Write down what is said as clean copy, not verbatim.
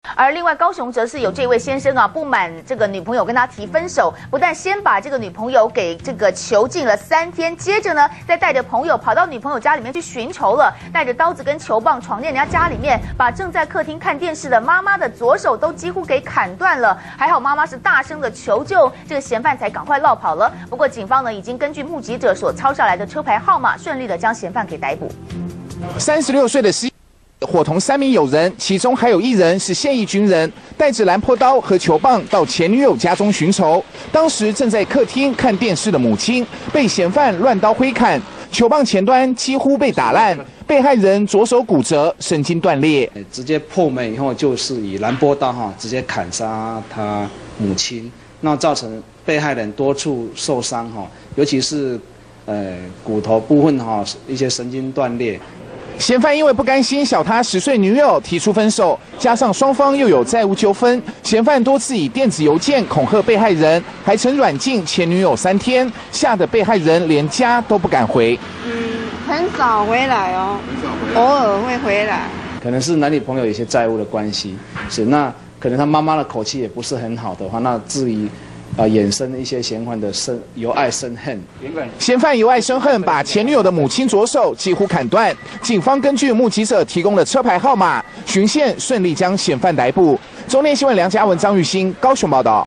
而另外，高雄则是有这位先生啊，不满这个女朋友跟他提分手，不但先把这个女朋友给这个囚禁了3天，接着呢，再带着朋友跑到女朋友家里面去寻仇了，带着刀子跟球棒闯进人家家里面，把正在客厅看电视的妈妈的左手都几乎给砍断了。还好妈妈是大声的求救，这个嫌犯才赶快落跑了。不过警方呢，已经根据目击者所抄下来的车牌号码，顺利的将嫌犯给逮捕。 36岁的伙同3名友人，其中还有1人是现役军人，带着兰坡刀和球棒到前女友家中寻仇。当时正在客厅看电视的母亲被嫌犯乱刀挥砍，球棒前端几乎被打烂，被害人左手骨折，神经断裂， 直接破门以后就是以兰坡刀直接砍杀他母亲，那造成被害人多处受伤尤其是骨头部分一些神经断裂。 嫌犯因为不甘心小他10岁女友提出分手，加上双方又有债务纠纷，嫌犯多次以电子邮件恐吓被害人，还曾软禁前女友3天，吓得被害人连家都不敢回。 很少回来哦，偶尔会回来。 可能是男女朋友有些债务的关系，是那可能他妈妈的口气也不是很好的话，那至于衍生一些嫌犯的由爱生恨。 嫌犯由爱生恨，把前女友的母亲左手几乎砍断。警方根据目击者提供的车牌号码，循线顺利将嫌犯逮捕。中天新闻梁家文、张玉兴高雄报道。